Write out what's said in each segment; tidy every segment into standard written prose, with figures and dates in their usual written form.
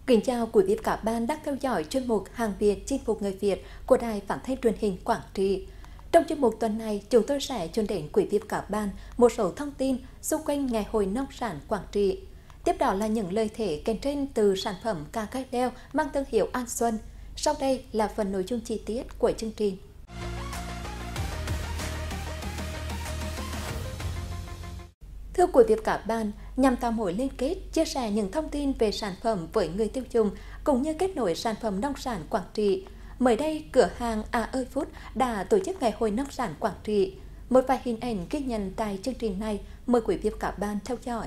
Kính chào quý vị và các bạn đang theo dõi chuyên mục Hàng Việt chinh phục người Việt của Đài Phát thanh Truyền hình Quảng Trị. Trong chuyên mục tuần này, chúng tôi sẽ chuyển đến quý vị và các bạn một số thông tin xung quanh Ngày hội nông sản Quảng Trị. Tiếp đó là những lời thể kèm trên từ sản phẩm cà gai leo mang thương hiệu An Xuân. Sau đây là phần nội dung chi tiết của chương trình. Thưa quý vị và các bạn, nhằm tạo mối liên kết, chia sẻ những thông tin về sản phẩm với người tiêu dùng cũng như kết nối sản phẩm nông sản Quảng Trị, mới đây cửa hàng À Ơi Food đã tổ chức Ngày hội nông sản Quảng Trị. Một vài hình ảnh ghi nhận tại chương trình này, mời quý vị và các bạn theo dõi.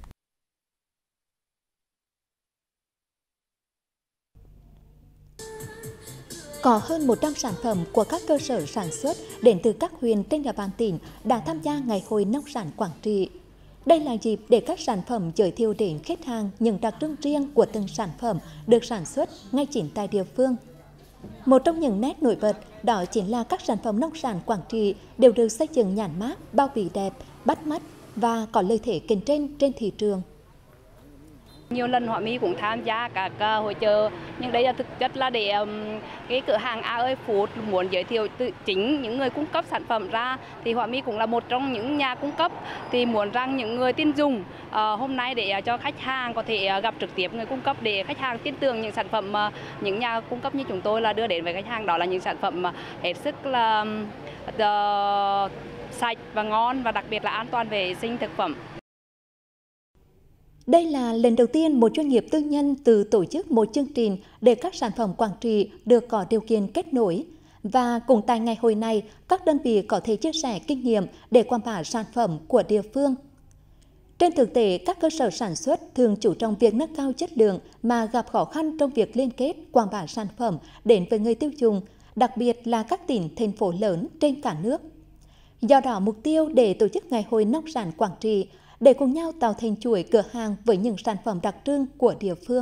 Có hơn 100 sản phẩm của các cơ sở sản xuất đến từ các huyện trên địa bàn tỉnh đã tham gia Ngày hội nông sản Quảng Trị. Đây là dịp để các sản phẩm giới thiệu đến khách hàng những đặc trưng riêng của từng sản phẩm được sản xuất ngay chính tại địa phương. Một trong những nét nổi bật đó chính là các sản phẩm nông sản Quảng Trị đều được xây dựng nhãn mác, bao bì đẹp, bắt mắt và có lợi thế cạnh tranh trên thị trường. Nhiều lần Họa Mi cũng tham gia các hội chợ, nhưng đây là thực chất là để cái cửa hàng À Ơi Food muốn giới thiệu từ chính những người cung cấp sản phẩm ra, thì Họa Mi cũng là một trong những nhà cung cấp, thì muốn rằng những người tin dùng hôm nay để cho khách hàng có thể gặp trực tiếp người cung cấp, để khách hàng tin tưởng những sản phẩm mà những nhà cung cấp như chúng tôi là đưa đến với khách hàng, đó là những sản phẩm hết sức là sạch và ngon, và đặc biệt là an toàn vệ sinh thực phẩm. Đây là lần đầu tiên một doanh nghiệp tư nhân tự tổ chức một chương trình để các sản phẩm Quảng Trị được có điều kiện kết nối. Và cũng tại ngày hội này, các đơn vị có thể chia sẻ kinh nghiệm để quảng bá sản phẩm của địa phương. Trên thực tế, các cơ sở sản xuất thường chú trọng việc nâng cao chất lượng mà gặp khó khăn trong việc liên kết quảng bá sản phẩm đến với người tiêu dùng, đặc biệt là các tỉnh, thành phố lớn trên cả nước. Do đó, mục tiêu để tổ chức Ngày hội nông sản Quảng Trị để cùng nhau tạo thành chuỗi cửa hàng với những sản phẩm đặc trưng của địa phương.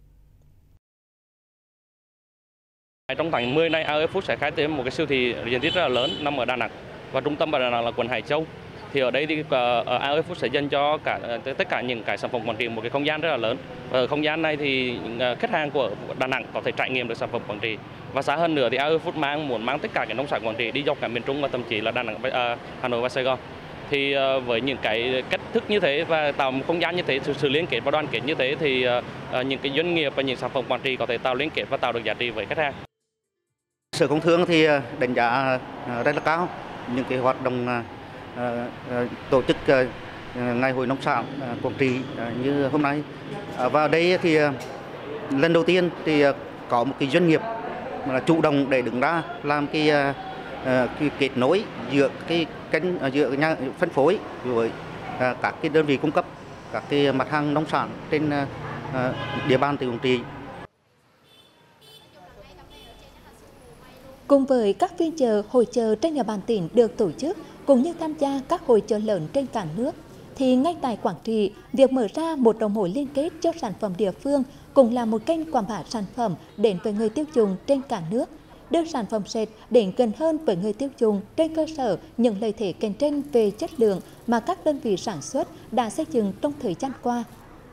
Trong tháng 10 này, A Ơi Food sẽ khai thêm một cái siêu thị diện tích rất là lớn nằm ở Đà Nẵng, và trung tâm ở Đà Nẵng là quận Hải Châu. Thì ở đây thì A Ơi Food sẽ dành cho tất cả những cái sản phẩm Quảng Trị một cái không gian rất là lớn. Và ở không gian này thì khách hàng của Đà Nẵng có thể trải nghiệm được sản phẩm Quảng Trị. Và xa hơn nữa thì A Ơi Food muốn mang tất cả cái nông sản Quảng Trị đi dọc cả miền Trung và thậm chí là Đà Nẵng, Hà Nội và Sài Gòn. Thì với những cái cách thức như thế và tạo một không gian như thế, sự liên kết và đoàn kết như thế, thì những cái doanh nghiệp và những sản phẩm Quảng Trị có thể tạo liên kết và tạo được giá trị với khách hàng. Sở Công Thương thì đánh giá rất là cao những cái hoạt động tổ chức Ngày hội nông sản Quảng Trị như hôm nay. Và đây thì lần đầu tiên thì có một cái doanh nghiệp mà chủ động để đứng ra làm cái kết nối giữa cái kênh giữa nhà phân phối với các cái đơn vị cung cấp các cái mặt hàng nông sản trên địa bàn tỉnh Quảng Trị. Cùng với các phiên chợ, hội chợ trên địa bàn tỉnh được tổ chức, cũng như tham gia các hội chợ lớn trên cả nước, thì ngay tại Quảng Trị, việc mở ra một đầu mối liên kết cho sản phẩm địa phương cũng là một kênh quảng bá sản phẩm đến với người tiêu dùng trên cả nước, đưa sản phẩm sạch đến gần hơn với người tiêu dùng trên cơ sở những lợi thế cạnh tranh về chất lượng mà các đơn vị sản xuất đã xây dựng trong thời gian qua.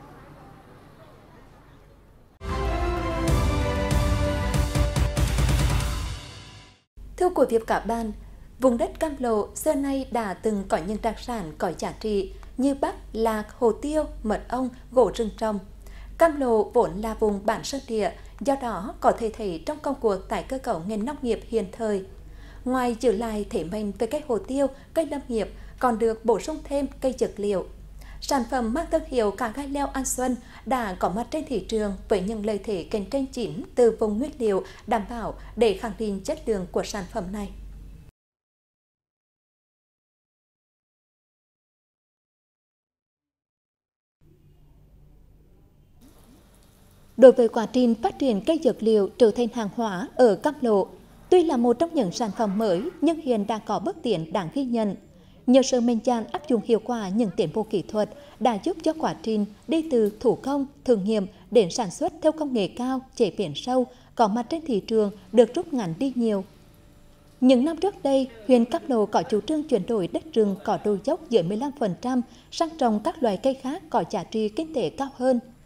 Thưa quý vị và các bạn, vùng đất Cam Lộ xưa nay đã từng có những đặc sản có giá trị như bắp, lạc, hồ tiêu, mật ong, gỗ rừng trồng. Cam Lộ vốn là vùng bản sơn địa, do đó có thể thấy trong công cuộc tái cơ cấu ngành nông nghiệp hiện thời. Ngoài giữ lại thế mạnh về cây hồ tiêu, cây lâm nghiệp, còn được bổ sung thêm cây dược liệu. Sản phẩm mang thương hiệu cà gai leo An Xuân đã có mặt trên thị trường với những lợi thế cạnh tranh chính từ vùng nguyên liệu đảm bảo để khẳng định chất lượng của sản phẩm này. Đối với quá trình phát triển cây dược liệu trở thành hàng hóa ở Cam Lộ, tuy là một trong những sản phẩm mới nhưng hiện đã có bước tiến đáng ghi nhận. Nhờ sự mạnh dạn áp dụng hiệu quả những tiến bộ kỹ thuật đã giúp cho quá trình đi từ thủ công, thử nghiệm đến sản xuất theo công nghệ cao, chế biến sâu, có mặt trên thị trường được rút ngắn đi nhiều. Những năm trước đây, huyện Cam Lộ có chủ trương chuyển đổi đất rừng có độ dốc dưới 15% sang trồng các loài cây khác có giá trị kinh tế cao hơn.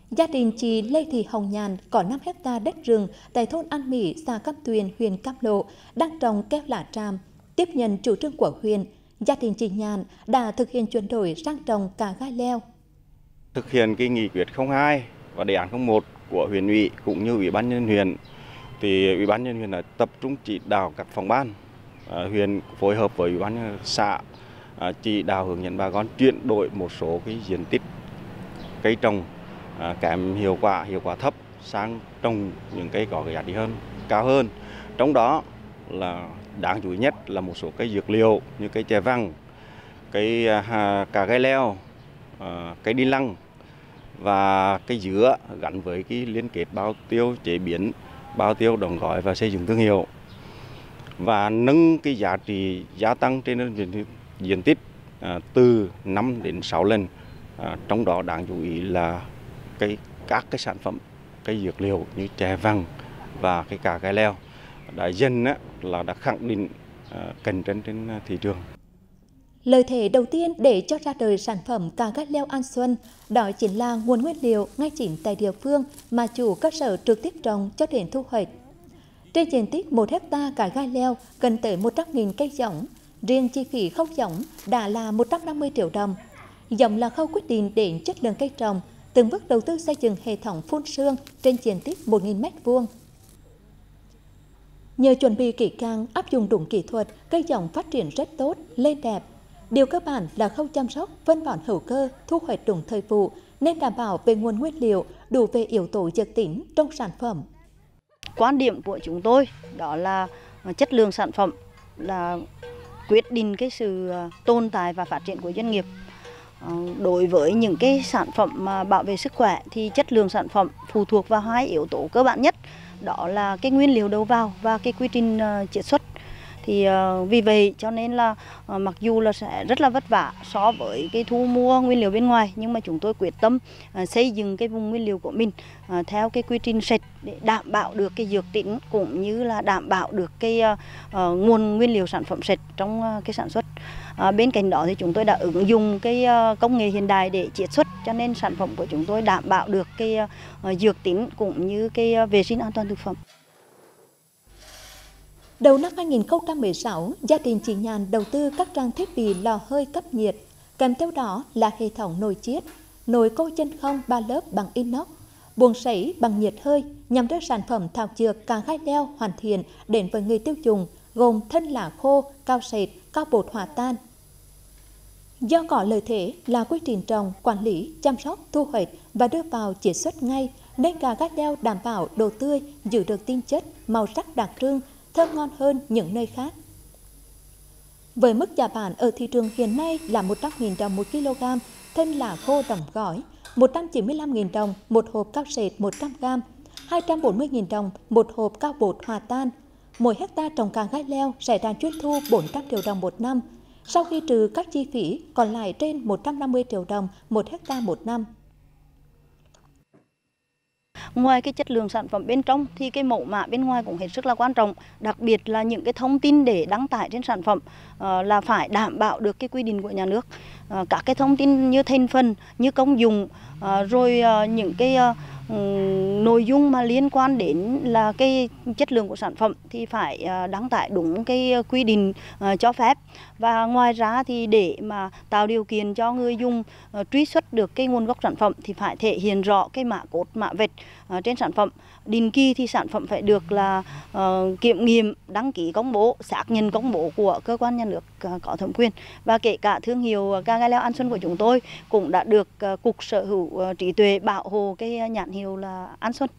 Gia đình chị Lê Thị Hồng Nhàn có 5 hecta đất rừng tại thôn An Mỹ, xã Cam Tuyền, huyện Cam Lộ đang trồng keo lá tràm. Tiếp nhận chủ trương của huyện, gia đình chị Nhàn đã thực hiện chuyển đổi sang trồng cà gai leo. Thực hiện cái nghị quyết 02 và đề án 01 của huyện ủy cũng như ủy ban nhân huyện, thì ủy ban nhân huyện đã tập trung chỉ đạo các phòng ban huyện phối hợp với ủy ban xã chỉ đạo hướng dẫn bà con chuyển đổi một số cái diện tích cây trồng kém hiệu quả thấp sang trồng những cây có giá trị hơn, cao hơn. Trong đó là đáng chú ý nhất là một số cây dược liệu như cây chè vàng, cây cà gai leo, cây đinh lăng và cây dứa gắn với cái liên kết bao tiêu chế biến, bao tiêu đóng gói và xây dựng thương hiệu, và nâng cái giá trị gia tăng trên diện tích từ 5 đến 6 lần. Trong đó đáng chú ý là các cái sản phẩm cây dược liệu như chè vàng và cái cà gai leo đã đã khẳng định cạnh tranh trên thị trường. Lợi thế đầu tiên để cho ra đời sản phẩm cà gai leo An Xuân đó chính là nguồn nguyên liệu ngay chính tại địa phương mà chủ cơ sở trực tiếp trồng cho đến thu hoạch. Trên diện tích 1 hecta cà gai leo cần tới 100.000 cây giống, riêng chi phí khâu giống đã là 150 triệu đồng. Giống là khâu quyết định đến chất lượng cây trồng, từng bước đầu tư xây dựng hệ thống phun sương trên diện tích 1.000 m². Nhờ chuẩn bị kỹ càng, áp dụng đúng kỹ thuật, cây giống phát triển rất tốt, lên đẹp. Điều cơ bản là khâu chăm sóc, phân bón hữu cơ, thu hoạch đúng thời vụ, nên đảm bảo về nguồn nguyên liệu, đủ về yếu tố dược tính trong sản phẩm. Quan điểm của chúng tôi đó là chất lượng sản phẩm là quyết định cái sự tồn tại và phát triển của doanh nghiệp. Đối với những cái sản phẩm mà bảo vệ sức khỏe thì chất lượng sản phẩm phụ thuộc vào 2 yếu tố cơ bản nhất, đó là cái nguyên liệu đầu vào và cái quy trình chiết xuất. Thì vì vậy cho nên là mặc dù là sẽ rất là vất vả so với cái thu mua nguyên liệu bên ngoài, nhưng mà chúng tôi quyết tâm xây dựng cái vùng nguyên liệu của mình theo cái quy trình sạch để đảm bảo được cái dược tính cũng như là đảm bảo được cái nguồn nguyên liệu sản phẩm sạch trong cái sản xuất. Bên cạnh đó thì chúng tôi đã ứng dụng cái công nghệ hiện đại để chiết xuất, cho nên sản phẩm của chúng tôi đảm bảo được cái dược tính cũng như cái vệ sinh an toàn thực phẩm. Đầu năm 2016, gia đình chị Nhàn đầu tư các trang thiết bị lò hơi cấp nhiệt, kèm theo đó là hệ thống nồi chiết, nồi cối chân không 3 lớp bằng inox, buồng sấy bằng nhiệt hơi nhằm đưa sản phẩm thảo dược cà gai leo hoàn thiện đến với người tiêu dùng, gồm thân lá khô, cao sệt, cao bột hòa tan. Do có lợi thế là quy trình trồng, quản lý, chăm sóc, thu hoạch và đưa vào chiết xuất ngay, nên cà gai leo đảm bảo độ tươi, giữ được tinh chất, màu sắc đặc trưng, thơm ngon hơn những nơi khác. Với mức giá bán ở thị trường hiện nay là 100.000 đồng 1 kg thân lá khô đóng gói, 195.000 đồng một hộp cao sệt 100 g, 240.000 đồng một hộp cao bột hòa tan. Mỗi hecta trồng cà gai leo sẽ đạt doanh thu 400 triệu đồng một năm. Sau khi trừ các chi phí, còn lại trên 150 triệu đồng một hecta một năm. Ngoài cái chất lượng sản phẩm bên trong thì cái mẫu mã bên ngoài cũng hết sức là quan trọng, đặc biệt là những cái thông tin để đăng tải trên sản phẩm là phải đảm bảo được cái quy định của nhà nước. Các cái thông tin như thành phần, như công dụng, rồi những cái nội dung mà liên quan đến là cái chất lượng của sản phẩm thì phải đăng tải đúng cái quy định cho phép. Và ngoài ra thì để mà tạo điều kiện cho người dùng truy xuất được cái nguồn gốc sản phẩm thì phải thể hiện rõ cái mã code, mã vạch trên sản phẩm. Định kỳ thì sản phẩm phải được là kiểm nghiệm, đăng ký công bố, xác nhận công bố của cơ quan nhà nước có thẩm quyền. Và kể cả thương hiệu cà gai leo An Xuân của chúng tôi cũng đã được Cục Sở hữu trí tuệ bảo hộ cái nhãn hiệu là An Xuân.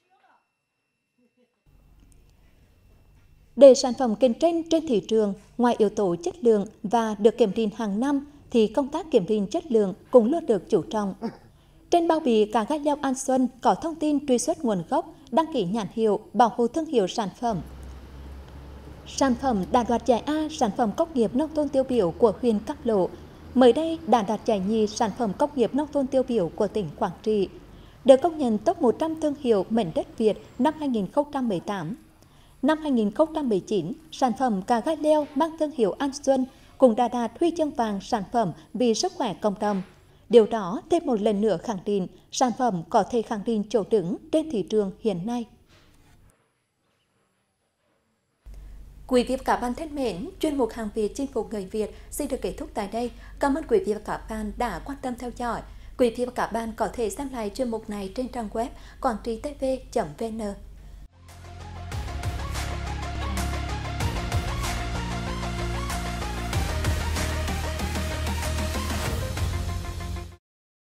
Để sản phẩm cạnh tranh trên thị trường, ngoài yếu tố chất lượng và được kiểm định hàng năm, thì công tác kiểm định chất lượng cũng luôn được chú trọng. Trên bao bì cà gai leo An Xuân có thông tin truy xuất nguồn gốc, đăng ký nhãn hiệu, bảo hộ thương hiệu sản phẩm. Sản phẩm đạt đoạt giải A sản phẩm công nghiệp nông thôn tiêu biểu của huyện Cam Lộ. Mới đây đã đạt giải nhì sản phẩm công nghiệp nông thôn tiêu biểu của tỉnh Quảng Trị. Được công nhận top 100 thương hiệu mảnh đất Việt năm 2018. Năm 2019, sản phẩm cà gai leo mang thương hiệu An Xuân cũng đã đạt huy chương vàng sản phẩm vì sức khỏe cộng đồng. Điều đó thêm một lần nữa khẳng định sản phẩm có thể khẳng định chỗ đứng trên thị trường hiện nay. Quý vị và các bạn thân mến, chuyên mục Hàng Việt chinh phục người Việt xin được kết thúc tại đây. Cảm ơn quý vị và các bạn đã quan tâm theo dõi. Quý vị và các bạn có thể xem lại chuyên mục này trên trang web quantritv.vn.